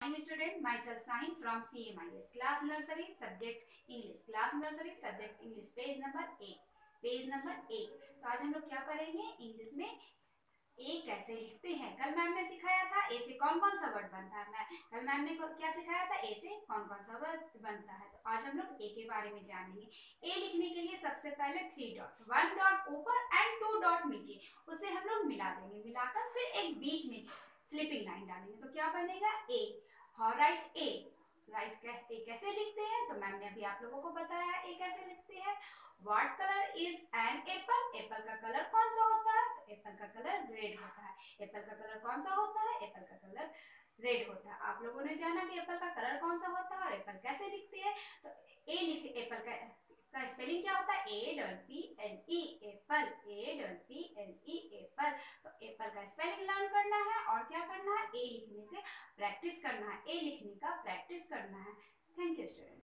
Morning student, myself Sahin from CMIS class nursery subject English, page number 8, तो आज हम लोग क्या पढ़ेंगे इंग्लिश में ए कैसे लिखते हैं। कल मैम ने सिखाया था ए से कौन कौन सा वर्ड बनता है। कल मैम ने क्या सिखाया था, ए से कौन कौन सा वर्ड बनता है। तो आज हम लोग ए के बारे में जानेंगे। ए लिखने के लिए सबसे पहले 3 डॉट, 1 डॉट ऊपर एंड 2 डॉट नीचे, उसे हम लोग मिला देंगे। मिलाकर फिर एक बीच में स्लिपिंग लाइन डालेंगे तो क्या बनेगा ए। राइट ए, राइट ए कैसे लिखते हैं तो मैम ने अभी आप लोगों को बताया ए कैसे लिखते हैं। What colour is an apple, apple का कलर कौन सा होता है तो एप्पल का कलर रेड होता है। एप्पल का कलर कौन सा होता है, एप्पल का कलर रेड होता है। आप लोगों ने जाना कि एप्पल का कलर कौन सा होता है और एप्पल कैसे लिखते हैं। तो ए लिख, एप्पल का स्पेलिंग क्या होता है, A double P L E apple, A double P L E apple. तो एप्पल का स्पेलिंग लर्न करना है और क्या करना है, ए लिखने के प्रैक्टिस करना है, ए लिखने का प्रैक्टिस करना है। Thank you student.